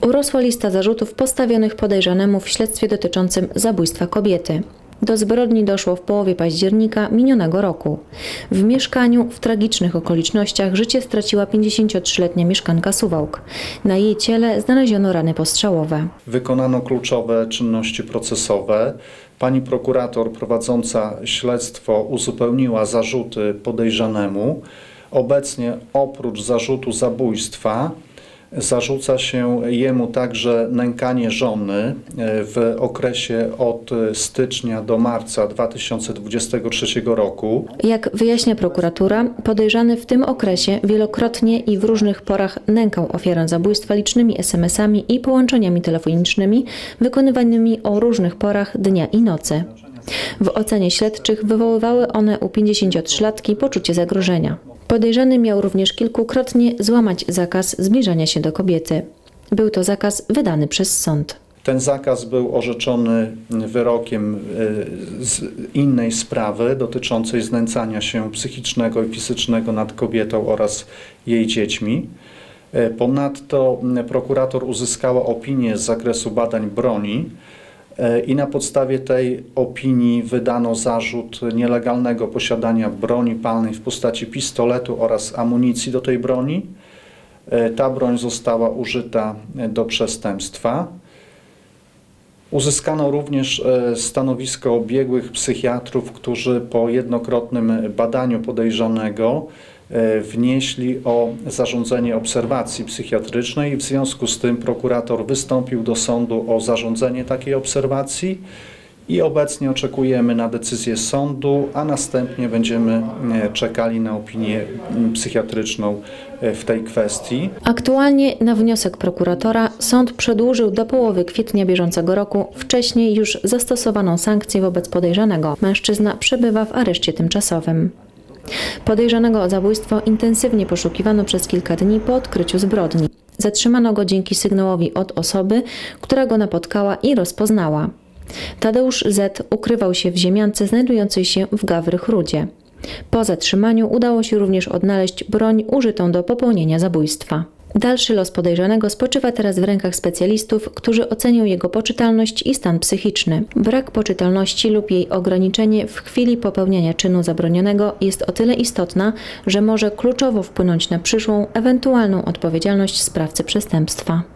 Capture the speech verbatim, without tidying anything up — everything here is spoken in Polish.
urosła lista zarzutów postawionych podejrzanemu w śledztwie dotyczącym zabójstwa kobiety. Do zbrodni doszło w połowie października minionego roku. W mieszkaniu w tragicznych okolicznościach życie straciła pięćdziesięciotrzyletnia mieszkanka Suwałk. Na jej ciele znaleziono rany postrzałowe. Wykonano kluczowe czynności procesowe. Pani prokurator prowadząca śledztwo uzupełniła zarzuty podejrzanemu. Obecnie oprócz zarzutu zabójstwa zarzuca się jemu także nękanie żony w okresie od stycznia do marca dwa tysiące dwudziestego trzeciego roku. Jak wyjaśnia prokuratura, podejrzany w tym okresie wielokrotnie i w różnych porach nękał ofiarę zabójstwa licznymi es em esami i połączeniami telefonicznymi wykonywanymi o różnych porach dnia i nocy. W ocenie śledczych wywoływały one u pięćdziesięciotrzylatki poczucie zagrożenia. Podejrzany miał również kilkukrotnie złamać zakaz zbliżania się do kobiety. Był to zakaz wydany przez sąd. Ten zakaz był orzeczony wyrokiem z innej sprawy dotyczącej znęcania się psychicznego i fizycznego nad kobietą oraz jej dziećmi. Ponadto prokurator uzyskała opinię z zakresu badań broni i na podstawie tej opinii wydano zarzut nielegalnego posiadania broni palnej w postaci pistoletu oraz amunicji do tej broni. Ta broń została użyta do przestępstwa. Uzyskano również stanowisko biegłych psychiatrów, którzy po jednokrotnym badaniu podejrzanego wnieśli o zarządzenie obserwacji psychiatrycznej i w związku z tym prokurator wystąpił do sądu o zarządzenie takiej obserwacji i obecnie oczekujemy na decyzję sądu, a następnie będziemy czekali na opinię psychiatryczną w tej kwestii. Aktualnie na wniosek prokuratora sąd przedłużył do połowy kwietnia bieżącego roku wcześniej już zastosowaną sankcję wobec podejrzanego. Mężczyzna przebywa w areszcie tymczasowym. Podejrzanego o zabójstwo intensywnie poszukiwano przez kilka dni po odkryciu zbrodni. Zatrzymano go dzięki sygnałowi od osoby, która go napotkała i rozpoznała. Tadeusz Z. ukrywał się w ziemiance znajdującej się w Gawrych-Rudzie. Po zatrzymaniu udało się również odnaleźć broń użytą do popełnienia zabójstwa. Dalszy los podejrzanego spoczywa teraz w rękach specjalistów, którzy ocenią jego poczytalność i stan psychiczny. Brak poczytalności lub jej ograniczenie w chwili popełniania czynu zabronionego jest o tyle istotna, że może kluczowo wpłynąć na przyszłą, ewentualną odpowiedzialność sprawcy przestępstwa.